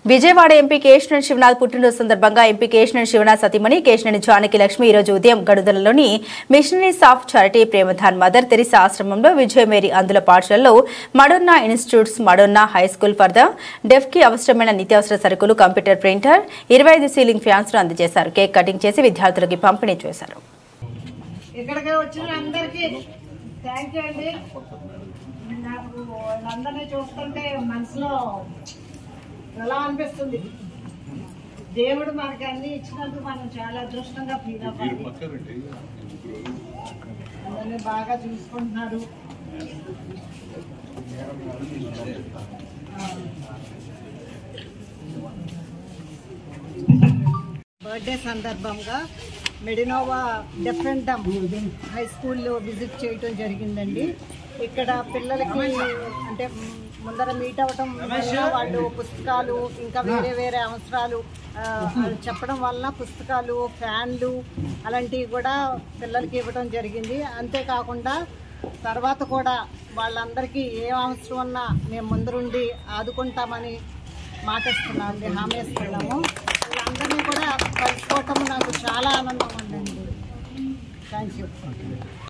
Vijayawada MP Kesineni Sivanath పుట్టినరోజు సందర్భంగా MP Kesineni Sivanath సతీమణి కేశినేని జానకి లక్ష్మి ఈ రోజు ఉదయం గడుదలలోని missionaries of charity Prem Dan Mother Teresa ఆశ్రమంలో విజయమేరీ అందుల పాఠశాలలో Madonna institutes Madonna high school for the deaf కి అవసరమైన నిత్యావసర సరుకులు కంప్యూటర్ ప్రింటర్ 25 సీలింగ్ ఫ్యాన్స్ ను అందజేశారు. కేక్ కటింగ్ చేసి విద్యార్థులకు పంపిణీ చేశారు. ఇక్కడికి వచ్చిన అందరికీ థాంక్యూ అండి. నాకు వాళ్ళందరినీ చూస్తుంటే మనసులో ఎలా అనిపిస్తుంది. దేవుడు మనకి అన్ని ఇచ్చినందుకు మనం చాలా అదృష్టంగా ఫీల్ అవ్వాలి. అందరినీ బాగా చూసుకుంటున్నారు. బర్త్డే సందర్భంగా Medinova deaf and dumb high స్కూల్లో విజిట్ చేయటం జరిగిందండి. ఇక్కడ పిల్లలకి అంటే ముందర మీట్ అవ్వటం వల్ల వాళ్ళు పుస్తకాలు ఇంకా వేరే వేరే అవసరాలు చెప్పడం వల్ల పుస్తకాలు ఫ్యాన్లు అలాంటివి కూడా పిల్లలకి ఇవ్వడం జరిగింది. అంతేకాకుండా తర్వాత కూడా వాళ్ళందరికీ ఏ అవసరం ఉన్నా మేము ముందరుండి ఆదుకుంటామని మాటిస్తున్నామండి, హామీ ఇస్తున్నాము. వీళ్ళందరినీ కూడా కలుసుకోవటం నాకు చాలా ఆనందంగా ఉందండి. Thank you.